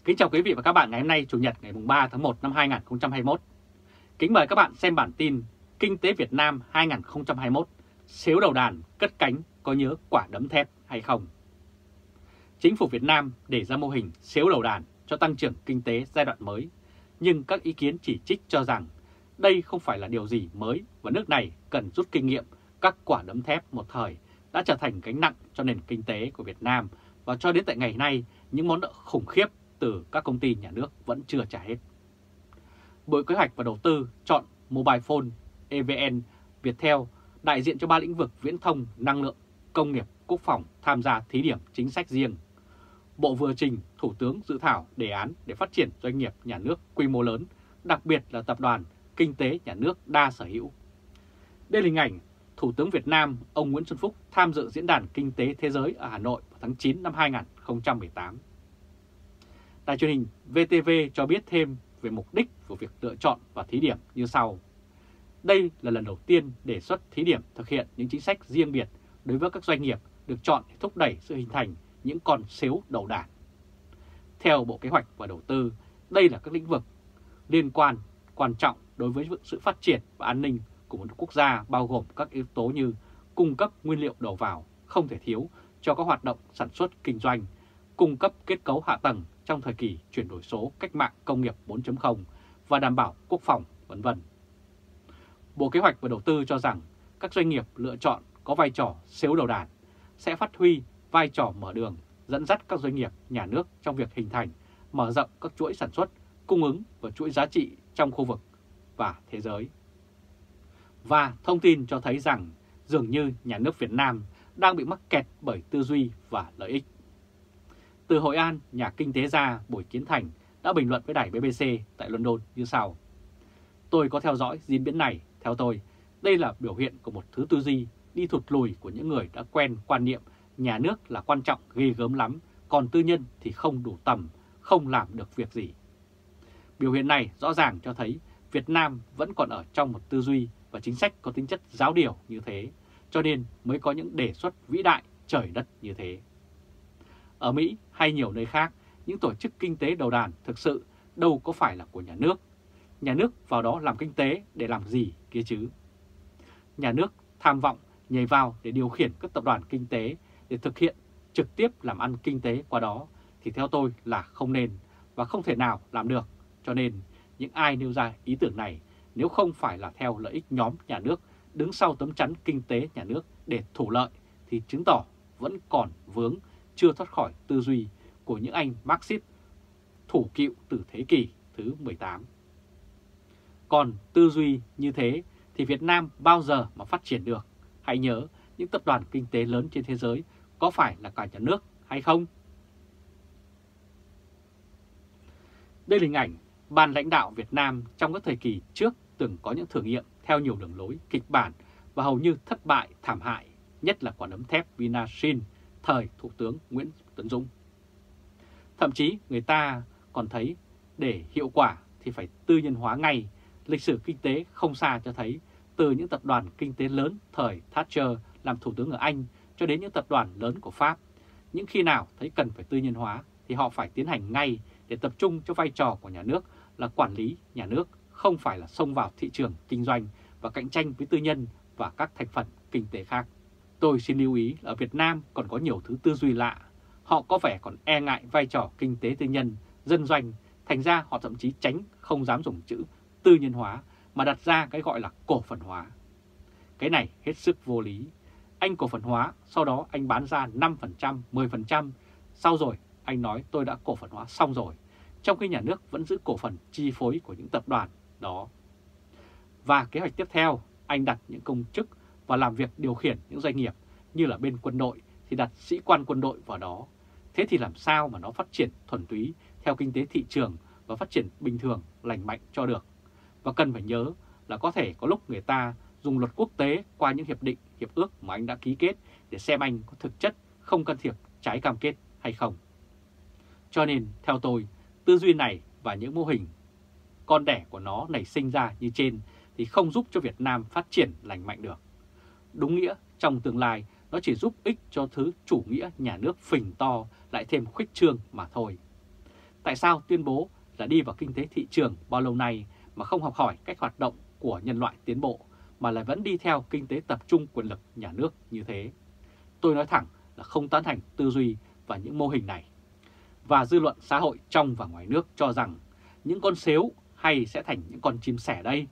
Kính chào quý vị và các bạn ngày hôm nay Chủ nhật ngày 3 tháng 1 năm 2021. Kính mời các bạn xem bản tin Kinh tế Việt Nam 2021, xếu đầu đàn cất cánh có nhớ quả đấm thép hay không? Chính phủ Việt Nam đề ra mô hình xếu đầu đàn cho tăng trưởng kinh tế giai đoạn mới, nhưng các ý kiến chỉ trích cho rằng đây không phải là điều gì mới và nước này cần rút kinh nghiệm các quả đấm thép một thời đã trở thành gánh nặng cho nền kinh tế của Việt Nam và cho đến tại ngày nay những món nợ khủng khiếp từ các công ty nhà nước vẫn chưa trả hết. Bộ Kế hoạch và Đầu tư chọn Mobile Phone, EVN, Viettel, đại diện cho 3 lĩnh vực viễn thông, năng lượng, công nghiệp, quốc phòng tham gia thí điểm chính sách riêng. Bộ vừa trình Thủ tướng dự thảo đề án để phát triển doanh nghiệp nhà nước quy mô lớn, đặc biệt là tập đoàn kinh tế nhà nước đa sở hữu. Đây là hình ảnh Thủ tướng Việt Nam ông Nguyễn Xuân Phúc tham dự Diễn đàn Kinh tế Thế giới ở Hà Nội vào tháng 9 năm 2018. Đài truyền hình VTV cho biết thêm về mục đích của việc lựa chọn và thí điểm như sau. Đây là lần đầu tiên đề xuất thí điểm thực hiện những chính sách riêng biệt đối với các doanh nghiệp được chọn để thúc đẩy sự hình thành những con xếu đầu đàn. Theo Bộ Kế hoạch và Đầu tư, đây là các lĩnh vực liên quan trọng đối với sự phát triển và an ninh của một quốc gia, bao gồm các yếu tố như cung cấp nguyên liệu đầu vào không thể thiếu cho các hoạt động sản xuất kinh doanh, cung cấp kết cấu hạ tầng trong thời kỳ chuyển đổi số cách mạng công nghiệp 4.0 và đảm bảo quốc phòng, v.v. Bộ Kế hoạch và Đầu tư cho rằng các doanh nghiệp lựa chọn có vai trò xếu đầu đàn sẽ phát huy vai trò mở đường, dẫn dắt các doanh nghiệp nhà nước trong việc hình thành, mở rộng các chuỗi sản xuất, cung ứng và chuỗi giá trị trong khu vực và thế giới. Và thông tin cho thấy rằng dường như nhà nước Việt Nam đang bị mắc kẹt bởi tư duy và lợi ích. Từ Hội An, nhà kinh tế gia Bùi Kiến Thành đã bình luận với đài BBC tại London như sau. Tôi có theo dõi diễn biến này, theo tôi, đây là biểu hiện của một thứ tư duy đi thụt lùi của những người đã quen quan niệm nhà nước là quan trọng ghê gớm lắm, còn tư nhân thì không đủ tầm, không làm được việc gì. Biểu hiện này rõ ràng cho thấy Việt Nam vẫn còn ở trong một tư duy và chính sách có tính chất giáo điều như thế, cho nên mới có những đề xuất vĩ đại trời đất như thế. Ở Mỹ hay nhiều nơi khác, những tổ chức kinh tế đầu đàn thực sự đâu có phải là của nhà nước. Nhà nước vào đó làm kinh tế để làm gì kia chứ? Nhà nước tham vọng nhảy vào để điều khiển các tập đoàn kinh tế để thực hiện trực tiếp làm ăn kinh tế qua đó thì theo tôi là không nên và không thể nào làm được. Cho nên những ai nêu ra ý tưởng này nếu không phải là theo lợi ích nhóm nhà nước đứng sau tấm chắn kinh tế nhà nước để thủ lợi thì chứng tỏ vẫn còn vướng chưa thoát khỏi tư duy của những anh Marxist thủ cựu từ thế kỷ thứ 18. Còn tư duy như thế thì Việt Nam bao giờ mà phát triển được? Hãy nhớ những tập đoàn kinh tế lớn trên thế giới có phải là cả nhà nước hay không? Đây là hình ảnh ban lãnh đạo Việt Nam trong các thời kỳ trước từng có những thử nghiệm theo nhiều đường lối, kịch bản và hầu như thất bại thảm hại, nhất là quả đấm thép Vinashin thời Thủ tướng Nguyễn Tấn Dũng. Thậm chí người ta còn thấy để hiệu quả thì phải tư nhân hóa ngay. Lịch sử kinh tế không xa cho thấy từ những tập đoàn kinh tế lớn thời Thatcher làm Thủ tướng ở Anh cho đến những tập đoàn lớn của Pháp. Những khi nào thấy cần phải tư nhân hóa thì họ phải tiến hành ngay để tập trung cho vai trò của nhà nước là quản lý nhà nước, không phải là xông vào thị trường kinh doanh và cạnh tranh với tư nhân và các thành phần kinh tế khác. Tôi xin lưu ý là ở Việt Nam còn có nhiều thứ tư duy lạ. Họ có vẻ còn e ngại vai trò kinh tế tư nhân, dân doanh, thành ra họ thậm chí tránh không dám dùng chữ tư nhân hóa mà đặt ra cái gọi là cổ phần hóa. Cái này hết sức vô lý. Anh cổ phần hóa, sau đó anh bán ra 5%, 10%, sau rồi anh nói tôi đã cổ phần hóa xong rồi, trong khi nhà nước vẫn giữ cổ phần chi phối của những tập đoàn đó. Và kế hoạch tiếp theo, anh đặt những công chức và làm việc điều khiển những doanh nghiệp như là bên quân đội thì đặt sĩ quan quân đội vào đó. Thế thì làm sao mà nó phát triển thuần túy theo kinh tế thị trường và phát triển bình thường, lành mạnh cho được. Và cần phải nhớ là có thể có lúc người ta dùng luật quốc tế qua những hiệp định, hiệp ước mà anh đã ký kết để xem anh có thực chất không can thiệp trái cam kết hay không. Cho nên theo tôi, tư duy này và những mô hình con đẻ của nó nảy sinh ra như trên thì không giúp cho Việt Nam phát triển lành mạnh được. Đúng nghĩa, trong tương lai nó chỉ giúp ích cho thứ chủ nghĩa nhà nước phình to lại thêm khuếch trương mà thôi. Tại sao tuyên bố là đi vào kinh tế thị trường bao lâu nay mà không học hỏi cách hoạt động của nhân loại tiến bộ, mà lại vẫn đi theo kinh tế tập trung quyền lực nhà nước như thế? Tôi nói thẳng là không tán thành tư duy và những mô hình này. Và dư luận xã hội trong và ngoài nước cho rằng những con sếu hay sẽ thành những con chim sẻ đây?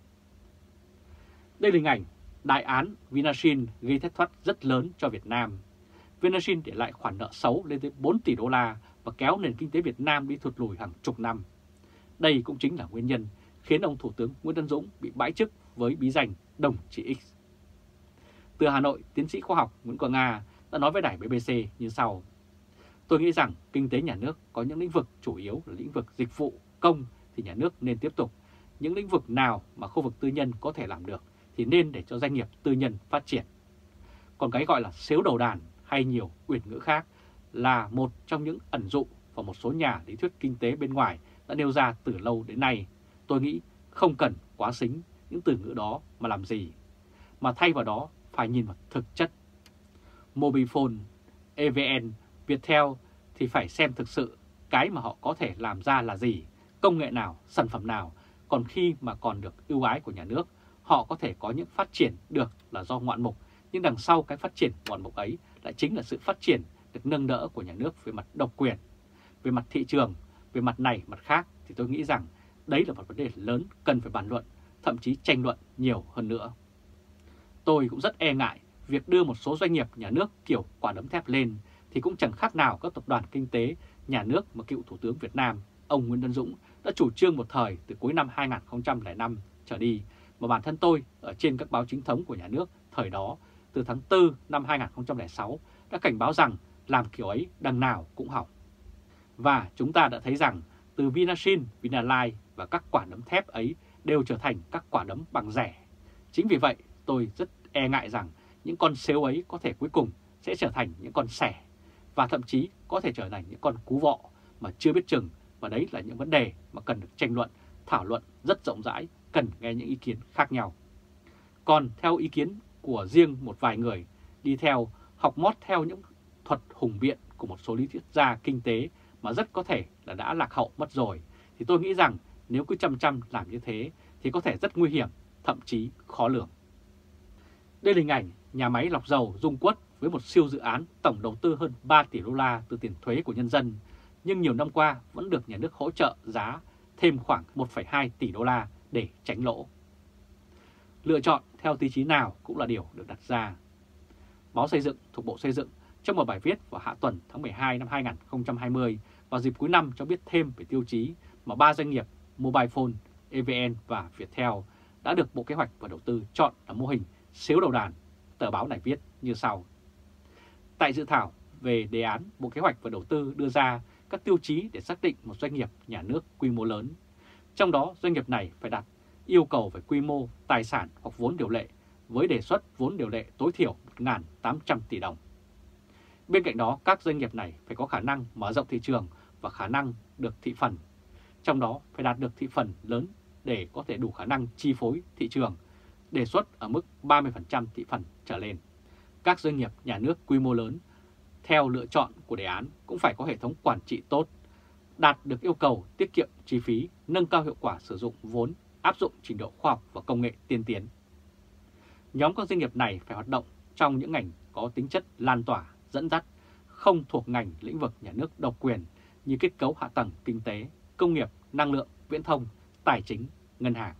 Đây là hình ảnh đại án Vinashin gây thất thoát rất lớn cho Việt Nam. Vinashin để lại khoản nợ xấu lên tới 4 tỷ đô la và kéo nền kinh tế Việt Nam đi thụt lùi hàng chục năm. Đây cũng chính là nguyên nhân khiến ông Thủ tướng Nguyễn Tấn Dũng bị bãi chức với bí danh Đồng chí X. Từ Hà Nội, tiến sĩ khoa học Nguyễn Quang Nga đã nói với đài BBC như sau: Tôi nghĩ rằng kinh tế nhà nước có những lĩnh vực chủ yếu là lĩnh vực dịch vụ công thì nhà nước nên tiếp tục. Những lĩnh vực nào mà khu vực tư nhân có thể làm được thì nên để cho doanh nghiệp tư nhân phát triển. Còn cái gọi là xếu đầu đàn hay nhiều uyển ngữ khác là một trong những ẩn dụ và một số nhà lý thuyết kinh tế bên ngoài đã nêu ra từ lâu đến nay. Tôi nghĩ không cần quá xính những từ ngữ đó mà làm gì, mà thay vào đó phải nhìn vào thực chất. Mobifone, EVN, Viettel thì phải xem thực sự cái mà họ có thể làm ra là gì, công nghệ nào, sản phẩm nào. Còn khi mà còn được ưu ái của nhà nước, họ có thể có những phát triển được là do ngoạn mục, nhưng đằng sau cái phát triển ngoạn mục ấy lại chính là sự phát triển được nâng đỡ của nhà nước về mặt độc quyền, về mặt thị trường, về mặt này mặt khác. Thì tôi nghĩ rằng đấy là một vấn đề lớn cần phải bàn luận, thậm chí tranh luận nhiều hơn nữa. Tôi cũng rất e ngại việc đưa một số doanh nghiệp nhà nước kiểu quả đấm thép lên thì cũng chẳng khác nào các tập đoàn kinh tế nhà nước mà cựu Thủ tướng Việt Nam, ông Nguyễn Tấn Dũng đã chủ trương một thời từ cuối năm 2005 trở đi, mà bản thân tôi ở trên các báo chính thống của nhà nước thời đó từ tháng 4 năm 2006 đã cảnh báo rằng làm kiểu ấy đằng nào cũng hỏng. Và chúng ta đã thấy rằng từ Vinashin, Vinalize và các quả đấm thép ấy đều trở thành các quả đấm bằng rẻ. Chính vì vậy tôi rất e ngại rằng những con sếu ấy có thể cuối cùng sẽ trở thành những con sẻ và thậm chí có thể trở thành những con cú vọ mà chưa biết chừng, và đấy là những vấn đề mà cần được tranh luận, thảo luận rất rộng rãi, cần nghe những ý kiến khác nhau. Còn theo ý kiến của riêng một vài người đi theo học mót theo những thuật hùng biện của một số lý thuyết gia kinh tế mà rất có thể là đã lạc hậu mất rồi, thì tôi nghĩ rằng nếu cứ chăm làm như thế thì có thể rất nguy hiểm, thậm chí khó lường. Đây là hình ảnh nhà máy lọc dầu Dung Quất với một siêu dự án tổng đầu tư hơn 3 tỷ đô la từ tiền thuế của nhân dân, nhưng nhiều năm qua vẫn được nhà nước hỗ trợ giá thêm khoảng 1,2 tỷ đô la để tránh lỗ. Lựa chọn theo tiêu chí nào cũng là điều được đặt ra. Báo Xây dựng thuộc Bộ Xây dựng trong một bài viết vào hạ tuần tháng 12 năm 2020 vào dịp cuối năm cho biết thêm về tiêu chí mà 3 doanh nghiệp Mobifone, EVN và Viettel đã được Bộ Kế hoạch và Đầu tư chọn là mô hình xếu đầu đàn. Tờ báo này viết như sau: Tại dự thảo về đề án, Bộ Kế hoạch và Đầu tư đưa ra các tiêu chí để xác định một doanh nghiệp nhà nước quy mô lớn. Trong đó, doanh nghiệp này phải đạt yêu cầu về quy mô, tài sản hoặc vốn điều lệ với đề xuất vốn điều lệ tối thiểu 1.800 tỷ đồng. Bên cạnh đó, các doanh nghiệp này phải có khả năng mở rộng thị trường và khả năng được thị phần. Trong đó phải đạt được thị phần lớn để có thể đủ khả năng chi phối thị trường, đề xuất ở mức 30% thị phần trở lên. Các doanh nghiệp nhà nước quy mô lớn theo lựa chọn của đề án cũng phải có hệ thống quản trị tốt, đạt được yêu cầu tiết kiệm chi phí, nâng cao hiệu quả sử dụng vốn, áp dụng trình độ khoa học và công nghệ tiên tiến. Nhóm các doanh nghiệp này phải hoạt động trong những ngành có tính chất lan tỏa, dẫn dắt, không thuộc ngành lĩnh vực nhà nước độc quyền như kết cấu hạ tầng kinh tế, công nghiệp, năng lượng, viễn thông, tài chính, ngân hàng.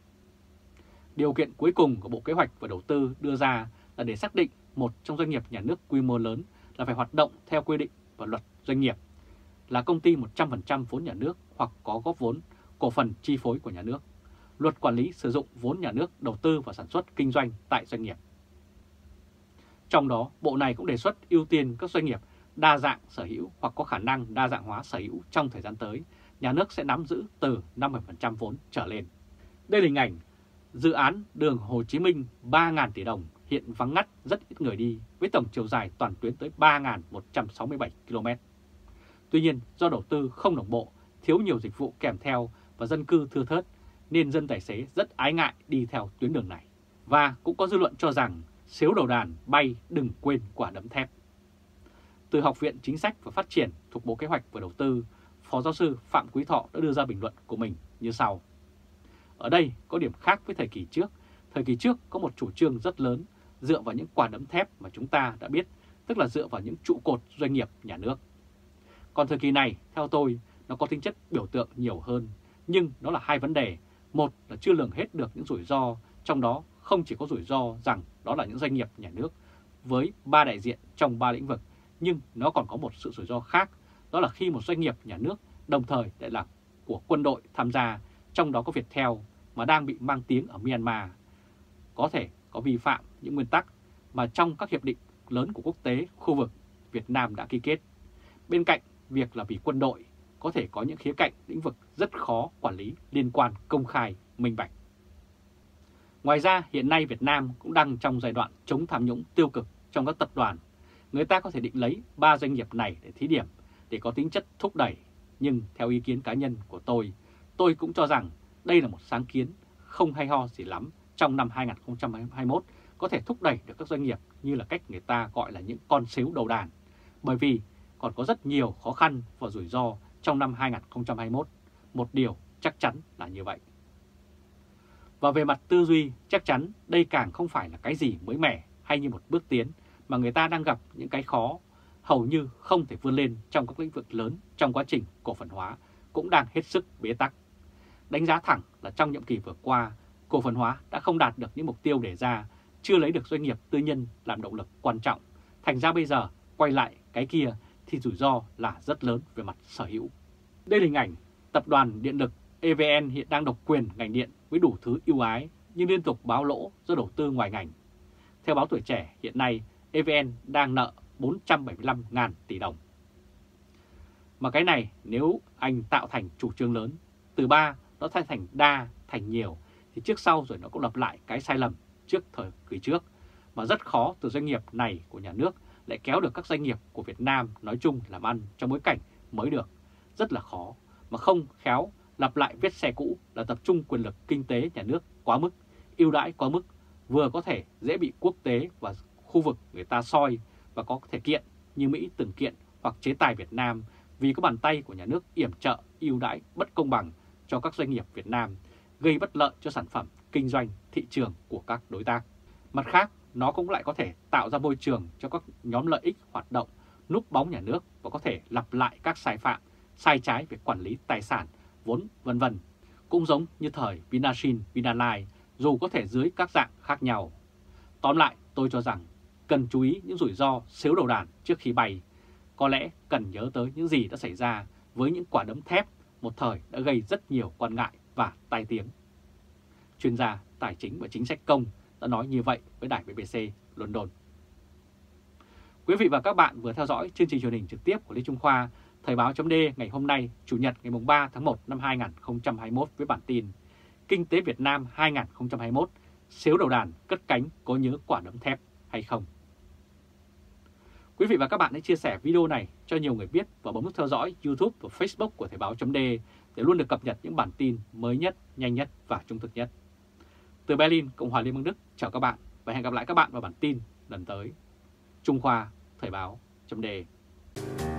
Điều kiện cuối cùng của Bộ Kế hoạch và Đầu tư đưa ra là để xác định một trong doanh nghiệp nhà nước quy mô lớn là phải hoạt động theo quy định và luật doanh nghiệp, là công ty 100% vốn nhà nước hoặc có góp vốn, cổ phần chi phối của nhà nước, luật quản lý sử dụng vốn nhà nước đầu tư và sản xuất kinh doanh tại doanh nghiệp. Trong đó, Bộ này cũng đề xuất ưu tiên các doanh nghiệp đa dạng sở hữu hoặc có khả năng đa dạng hóa sở hữu trong thời gian tới, nhà nước sẽ nắm giữ từ 50% vốn trở lên. Đây là hình ảnh dự án đường Hồ Chí Minh 3.000 tỷ đồng hiện vắng ngắt, rất ít người đi với tổng chiều dài toàn tuyến tới 3.167 km. Tuy nhiên, do đầu tư không đồng bộ, thiếu nhiều dịch vụ kèm theo và dân cư thưa thớt nên dân tài xế rất ái ngại đi theo tuyến đường này. Và cũng có dư luận cho rằng xếu đầu đàn bay đừng quên quả đấm thép. Từ Học viện Chính sách và Phát triển thuộc Bộ Kế hoạch và Đầu tư, Phó giáo sư Phạm Quý Thọ đã đưa ra bình luận của mình như sau. Ở đây có điểm khác với thời kỳ trước. Thời kỳ trước có một chủ trương rất lớn dựa vào những quả đấm thép mà chúng ta đã biết, tức là dựa vào những trụ cột doanh nghiệp nhà nước. Còn thời kỳ này, theo tôi, nó có tính chất biểu tượng nhiều hơn, nhưng nó là hai vấn đề. Một là chưa lường hết được những rủi ro, trong đó không chỉ có rủi ro rằng đó là những doanh nghiệp nhà nước với 3 đại diện trong 3 lĩnh vực, nhưng nó còn có một sự rủi ro khác, đó là khi một doanh nghiệp nhà nước đồng thời lại là của quân đội tham gia, trong đó có Viettel mà đang bị mang tiếng ở Myanmar, có thể có vi phạm những nguyên tắc mà trong các hiệp định lớn của quốc tế, khu vực Việt Nam đã ký kết. Bên cạnh việc là vì quân đội, có thể có những khía cạnh lĩnh vực rất khó quản lý liên quan công khai, minh bạch. Ngoài ra, hiện nay Việt Nam cũng đang trong giai đoạn chống tham nhũng tiêu cực trong các tập đoàn. Người ta có thể định lấy 3 doanh nghiệp này để thí điểm, để có tính chất thúc đẩy. Nhưng theo ý kiến cá nhân của tôi cũng cho rằng đây là một sáng kiến không hay ho gì lắm trong năm 2021 có thể thúc đẩy được các doanh nghiệp như là cách người ta gọi là những con sếu đầu đàn. Bởi vì còn có rất nhiều khó khăn và rủi ro trong năm 2021. Một điều chắc chắn là như vậy. Và về mặt tư duy, chắc chắn đây càng không phải là cái gì mới mẻ hay như một bước tiến, mà người ta đang gặp những cái khó, hầu như không thể vươn lên trong các lĩnh vực lớn trong quá trình cổ phần hóa, cũng đang hết sức bế tắc. Đánh giá thẳng là trong nhiệm kỳ vừa qua, cổ phần hóa đã không đạt được những mục tiêu đề ra, chưa lấy được doanh nghiệp tư nhân làm động lực quan trọng. Thành ra bây giờ quay lại cái kia thì rủi ro là rất lớn về mặt sở hữu. Đây là hình ảnh tập đoàn điện lực EVN hiện đang độc quyền ngành điện với đủ thứ ưu ái nhưng liên tục báo lỗ do đầu tư ngoài ngành. Theo báo Tuổi Trẻ, hiện nay EVN đang nợ 475.000 tỷ đồng. Mà cái này nếu anh tạo thành chủ trương lớn, từ 3 nó thành đa, thành nhiều, thì trước sau rồi nó cũng lặp lại cái sai lầm trước thời kỳ trước. Mà rất khó từ doanh nghiệp này của nhà nước lại kéo được các doanh nghiệp của Việt Nam nói chung làm ăn trong bối cảnh mới được. Rất là khó, mà không khéo lặp lại vết xe cũ là tập trung quyền lực kinh tế nhà nước quá mức, ưu đãi quá mức, vừa có thể dễ bị quốc tế và khu vực người ta soi và có thể kiện như Mỹ từng kiện hoặc chế tài Việt Nam vì có bàn tay của nhà nước yểm trợ ưu đãi bất công bằng cho các doanh nghiệp Việt Nam, gây bất lợi cho sản phẩm, kinh doanh, thị trường của các đối tác. Mặt khác, nó cũng lại có thể tạo ra môi trường cho các nhóm lợi ích hoạt động, núp bóng nhà nước và có thể lặp lại các sai phạm, sai trái về quản lý tài sản, vốn vân vân. Cũng giống như thời Vinashin, Vinalize, dù có thể dưới các dạng khác nhau. Tóm lại, tôi cho rằng cần chú ý những rủi ro xếu đầu đàn trước khi bay. Có lẽ cần nhớ tới những gì đã xảy ra với những quả đấm thép một thời đã gây rất nhiều quan ngại và tai tiếng. Chuyên gia tài chính và chính sách công đã nói như vậy với đài BBC London. Quý vị và các bạn vừa theo dõi chương trình truyền hình trực tiếp của Lê Trung Khoa, Thời báo .d ngày hôm nay, Chủ nhật ngày 3 tháng 1 năm 2021 với bản tin Kinh tế Việt Nam 2021, xếu đầu đàn cất cánh có nhớ quả đấm thép hay không? Quý vị và các bạn hãy chia sẻ video này cho nhiều người biết và bấm nút theo dõi YouTube và Facebook của Thời báo .d để luôn được cập nhật những bản tin mới nhất, nhanh nhất và trung thực nhất. Từ Berlin, Cộng hòa Liên bang Đức, chào các bạn và hẹn gặp lại các bạn vào bản tin lần tới. Trung Khoa, Thời báo .d